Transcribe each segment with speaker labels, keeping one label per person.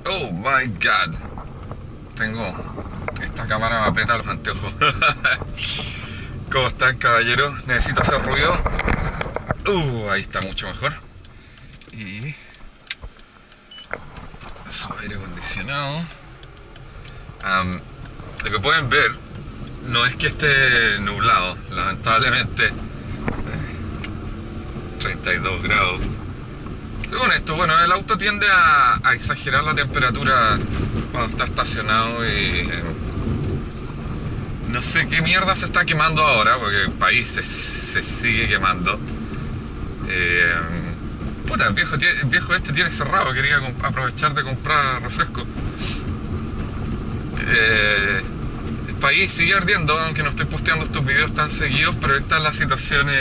Speaker 1: Oh my god. Tengo... Esta cámara me aprieta los anteojos. ¿Cómo están, caballeros? Necesito hacer ruido. Ahí está mucho mejor. Y... su aire acondicionado. Lo que pueden ver no es que esté nublado, lamentablemente. 32 grados. Según esto, bueno, el auto tiende a exagerar la temperatura cuando está estacionado y... no sé qué mierda se está quemando ahora, porque el país se sigue quemando. Puta, el viejo este tiene cerrado, quería aprovechar de comprar refresco. El país sigue ardiendo, aunque no estoy posteando estos videos tan seguidos, pero esta es la situación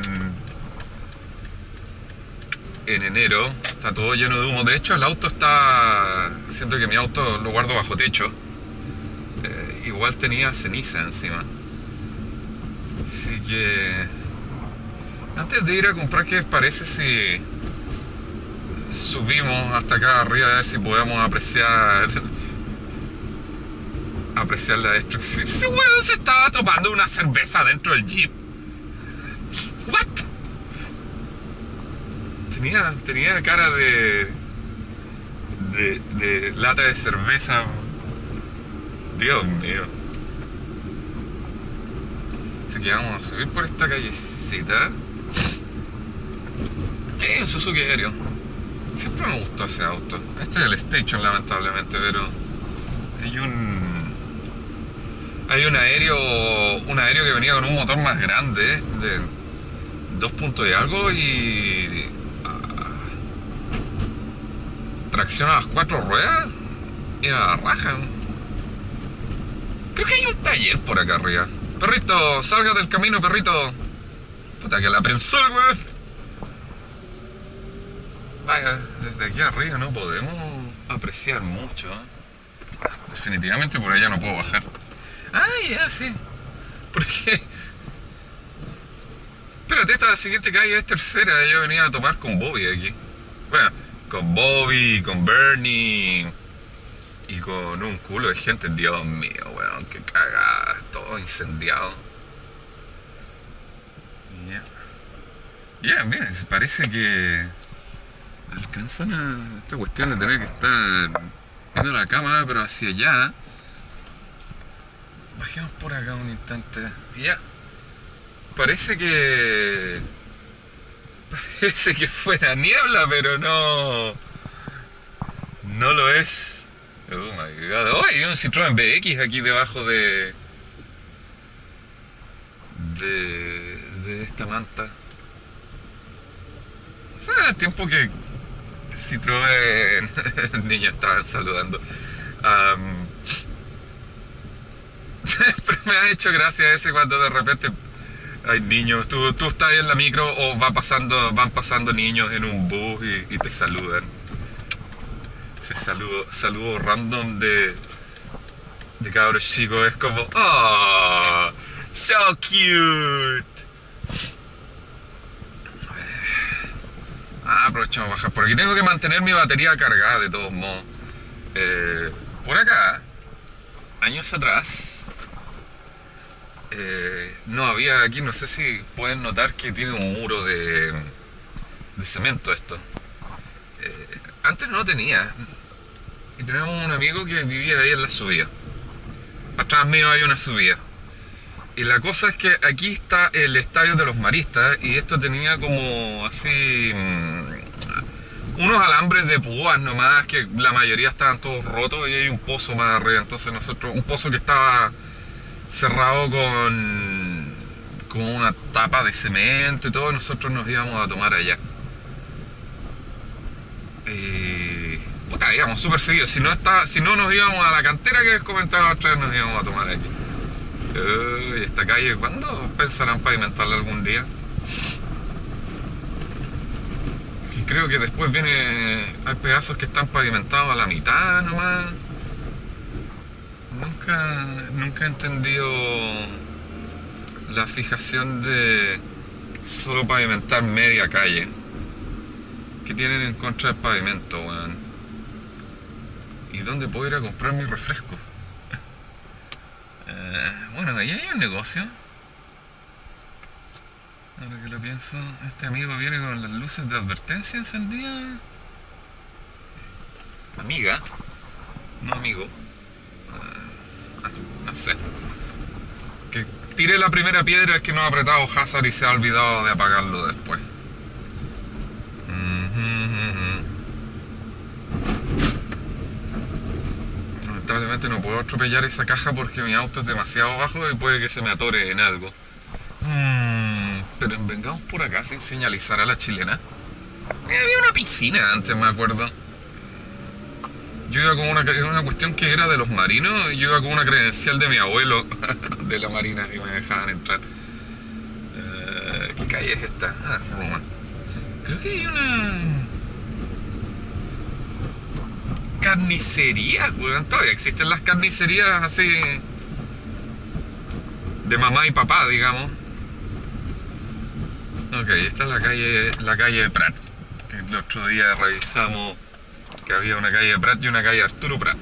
Speaker 1: en enero. Está todo lleno de humo. De hecho, el auto está... siento que mi auto lo guardo bajo techo. Igual tenía ceniza encima. Así que... antes de ir a comprar, ¿qué les parece si subimos hasta acá arriba a ver si podemos apreciar la destrucción? Ese weón se estaba tomando una cerveza dentro del Jeep. What? Tenía cara de lata de cerveza. Dios mío. Así que vamos a subir por esta callecita. Un Suzuki Aéreo. Siempre me gustó ese auto. Este es el Station, lamentablemente, pero hay un aéreo que venía con un motor más grande, de 2 puntos y algo, y tracción a las 4 ruedas. Era la raja. Creo que hay un taller por acá arriba. Perrito, salga del camino, perrito. Puta que la pensó el weón. Vaya, desde aquí arriba no podemos apreciar mucho, ¿eh? Definitivamente por allá no puedo bajar. Ya, sí. ¿Por qué? Espérate, esta siguiente calle es tercera. Yo venía a tomar con Bobby aquí. Bueno, con Bobby, con Bernie y con un culo de gente. Dios mío, weón, qué cagada. Todo incendiado. Ya, miren, parece que alcanzan a... esta cuestión de tener que estar viendo la cámara, pero hacia allá. Bajemos por acá un instante. Ya. Parece que fuera niebla, pero no lo es. Oh my god. Oh, hay un Citroën BX aquí debajo de esta manta. O sea, el tiempo que Citroën niños estaban saludando. Pero me ha hecho gracia ese cuando de repente hay niños, tú estás en la micro o van pasando niños en un bus y te saludan. Ese saludo random de cabros chicos es como, oh, so cute. Aprovechamos a bajar por aquí. Tengo que mantener mi batería cargada de todos modos. Por acá, años atrás, no había aquí, no sé si pueden notar que tiene un muro de cemento esto. Antes no tenía. Y tenemos un amigo que vivía ahí en la subida. Para atrás mío hay una subida. Y la cosa es que aquí está el estadio de los Maristas y esto tenía como así unos alambres de púas nomás, que la mayoría estaban todos rotos, y hay un pozo más arriba. Entonces un pozo que estaba cerrado con una tapa de cemento y todo, nosotros nos íbamos a tomar allá. Puta, íbamos súper seguidos. Si no nos íbamos a la cantera que les comentaba otra vez, nos íbamos a tomar aquí. Esta calle, ¿cuándo pensarán pavimentarla algún día? Y creo que después hay pedazos que están pavimentados a la mitad nomás. Nunca he entendido la fijación de solo pavimentar media calle. ¿Qué tienen en contra del pavimento, weón? dónde puedo ir a comprar mi refresco? Bueno, ahí hay un negocio. Ahora que lo pienso, este amigo viene con las luces de advertencia encendidas. Amiga, no amigo. No sé. Que tire la primera piedra es que no ha apretado Hazard y se ha olvidado de apagarlo después. Lamentablemente no puedo atropellar esa caja porque mi auto es demasiado bajo y puede que se me atore en algo. Pero vengamos por acá sin señalizar a la chilena. Había una piscina antes, me acuerdo. Yo iba con una cuestión que era de los marinos y yo iba con una credencial de mi abuelo de la marina y me dejaban entrar. ¿Qué calle es esta? Roma. Creo que hay una carnicería, weón. Todavía existen las carnicerías así de mamá y papá, digamos. Ok, esta es la calle Prat. Que el otro día revisamos que había una calle Prat y una calle Arturo Prat.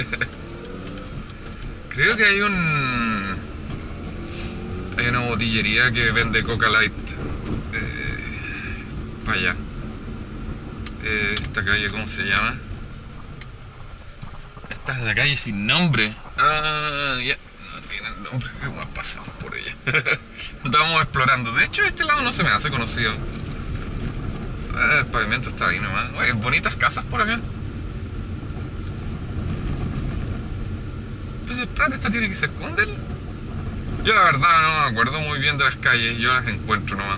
Speaker 1: Creo que hay una botillería que vende Coca Light para allá. Esta calle, ¿cómo se llama? Esta es la calle sin nombre. Ya, no tiene nombre, que pasamos por ella. Estamos explorando. De hecho, este lado no se me hace conocido. El pavimento está ahí nomás. Oye, bonitas casas por acá. Pues el Prat, esta tiene que ser Condel. Yo la verdad no me acuerdo muy bien de las calles. Yo las encuentro nomás.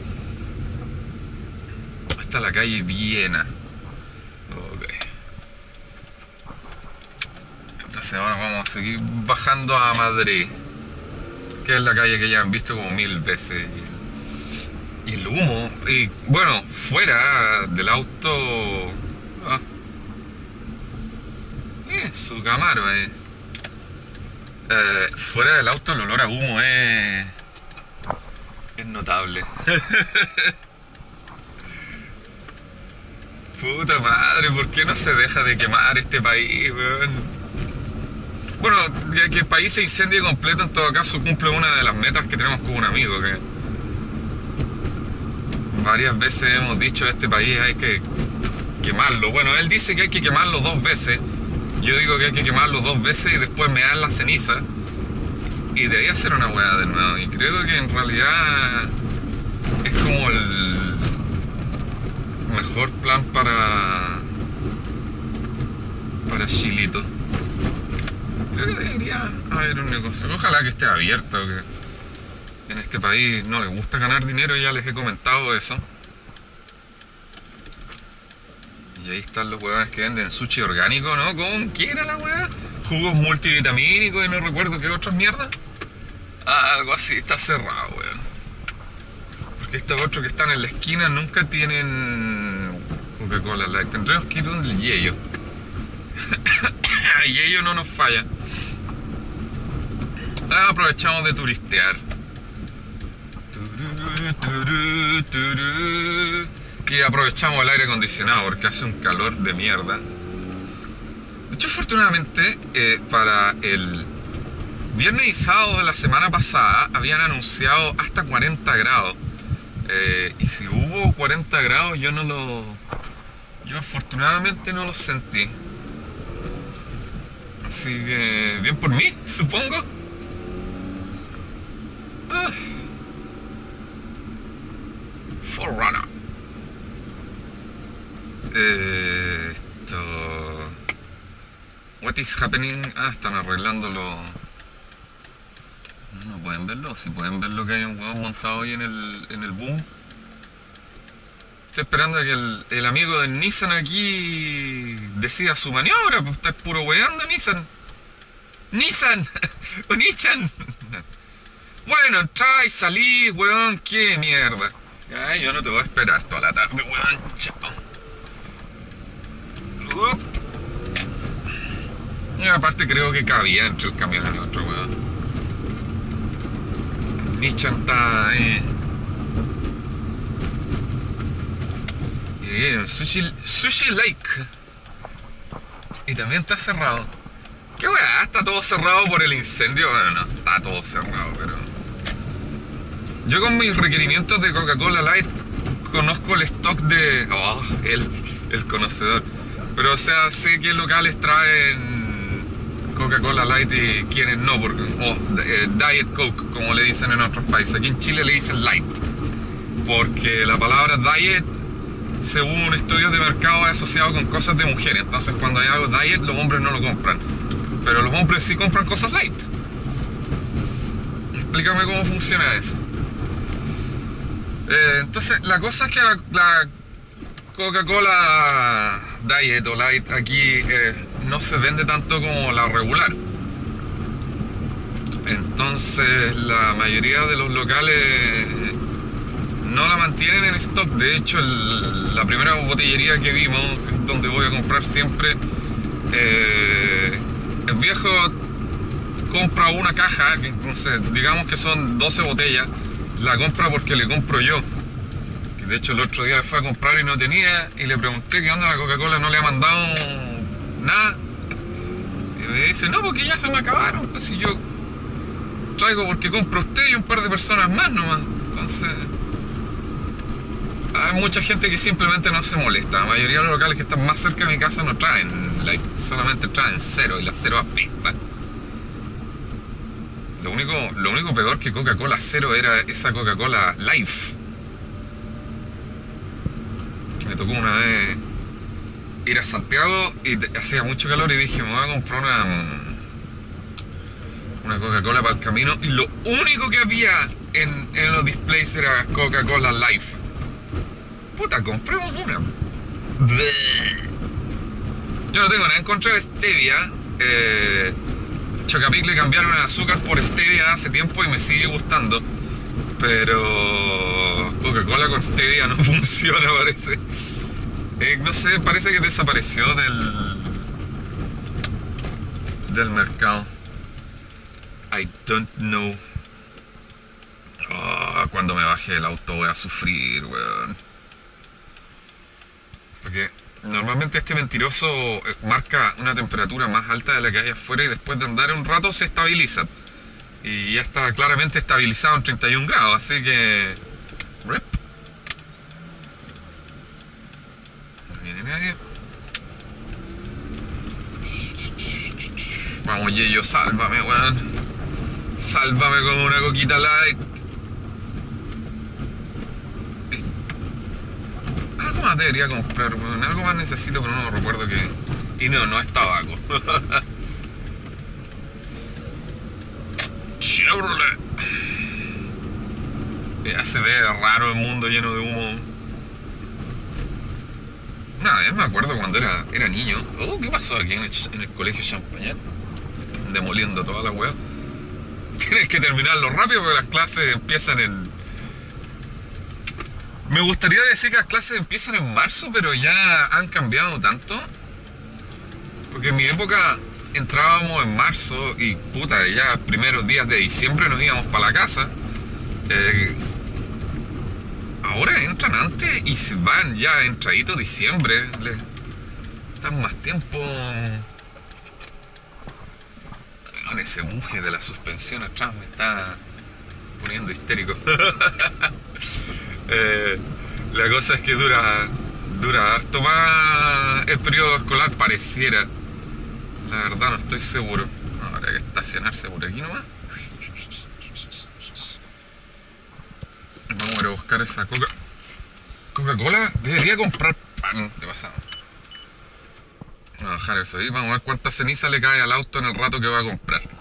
Speaker 1: Esta es la calle Viena. Ok. Entonces ahora vamos a seguir bajando a Madrid, que es la calle que ya han visto como 1000 veces. Y el humo, y bueno, fuera del auto, su Camaro, fuera del auto el olor a humo es notable. Puta madre, ¿por qué no se deja de quemar este país, weón? Bueno, ya que el país se incendie completo, en todo caso cumple una de las metas que tenemos con un amigo, que varias veces hemos dicho este país hay que quemarlo. Bueno, él dice que hay que quemarlo 2 veces. Yo digo que hay que quemarlo 2 veces y después me dan la ceniza. Y de ahí hacer una hueá de nuevo. Y creo que en realidad es como el mejor plan para Chilito. Creo que debería haber un negocio. Ojalá que esté abierto, que en este país no les gusta ganar dinero, ya les he comentado eso. Y ahí están los huevones que venden sushi orgánico, ¿no? ¿Con qué era la hueá? Jugos multivitamínicos y no recuerdo qué otras mierdas. Algo así, está cerrado, weón. Porque estos otros que están en la esquina nunca tienen Coca-Cola Light. Tendremos que ir donde el Yello. El Yello no nos falla. Aprovechamos de turistear. Y aprovechamos el aire acondicionado porque hace un calor de mierda. De hecho, afortunadamente, para el viernes y sábado de la semana pasada habían anunciado hasta 40 grados. Y si hubo 40 grados, yo afortunadamente no los sentí. Así que, bien por mí, supongo. Forerunner. What is happening? Están arreglándolo. No pueden verlo. Si pueden ver lo que hay un huevón montado hoy en el boom. Estoy esperando a que el amigo de Nissan aquí decida su maniobra. Pues está puro weando Nissan. ¡Nissan! ¡O Nissan! Bueno, entrá y salí, weón. ¡Qué mierda! Ay, yo no te voy a esperar toda la tarde, weón. Chao. Y aparte creo que cabía entre un camión y otro, weón. Nissan está Sushi Lake. y también está cerrado. ¿Qué weá? ¿Está todo cerrado por el incendio? Bueno, no, está todo cerrado, pero... Yo con mis requerimientos de Coca-Cola Light conozco el stock de... Oh, el conocedor. Pero o sea, sé qué locales traen Coca-Cola Light y quiénes no, porque... Diet Coke, como le dicen en otros países. Aquí en Chile le dicen Light. Porque la palabra Diet, según estudios de mercado, es asociado con cosas de mujeres. Entonces cuando hay algo Diet, los hombres no lo compran. Pero los hombres sí compran cosas Light. Explícame cómo funciona eso. Entonces, la cosa es que la Coca-Cola Diet o Light aquí no se vende tanto como la regular. Entonces, la mayoría de los locales no la mantienen en stock. De hecho, la primera botillería que vimos, donde voy a comprar siempre, el viejo compra una caja, no sé, digamos que son 12 botellas. La compra porque le compro yo. Que de hecho el otro día le fue a comprar y no tenía. Y le pregunté qué onda, la Coca-Cola no le ha mandado nada. Y me dice, no, porque ya se me acabaron. Pues si yo traigo porque compro usted y un par de personas más nomás. Entonces... hay mucha gente que simplemente no se molesta. La mayoría de los locales que están más cerca de mi casa no traen Light. Solamente traen cero y la cero apesta. Lo único peor que Coca-Cola Cero era esa Coca-Cola Life. Que me tocó una vez ir a Santiago y hacía mucho calor y dije, me voy a comprar una Coca-Cola para el camino. Y lo único que había en los displays era Coca-Cola Life. Puta, compremos una. Yo no tengo nada en contra de stevia. Chocapic le cambiaron el azúcar por stevia hace tiempo y me sigue gustando. Pero Coca-Cola con stevia no funciona, parece. No sé, parece que desapareció del mercado. I don't know. Oh, cuando me baje del auto voy a sufrir, weón. Porque normalmente este mentiroso marca una temperatura más alta de la que hay afuera y después de andar un rato se estabiliza. Y ya está claramente estabilizado en 31 grados, así que... Rip. No viene nadie. Vamos, Yeyo, sálvame, weón. Sálvame con una coquita light. Algo más debería comprar, weón. Algo más necesito, pero no recuerdo qué. Y no es tabaco. Chevrolet. Ya se ve raro el mundo lleno de humo. Una vez me acuerdo cuando era niño. Oh, ¿qué pasó aquí en el colegio Champañat? Están demoliendo toda la weá. Tienes que terminarlo rápido porque las clases empiezan en... Me gustaría decir que las clases empiezan en marzo, pero ya han cambiado tanto. Porque en mi época entrábamos en marzo y puta, ya primeros días de diciembre nos íbamos para la casa. Ahora entran antes y se van ya entradito diciembre. Están más tiempo. Con ese buje de la suspensión atrás me está poniendo histérico. La cosa es que dura harto más el periodo escolar, pareciera. La verdad no estoy seguro. Habrá que estacionarse por aquí nomás. Vamos a ir a buscar esa Coca-Cola. Debería comprar pan de pasado. Vamos a dejar eso ahí. Vamos a ver cuánta ceniza le cae al auto en el rato que va a comprar.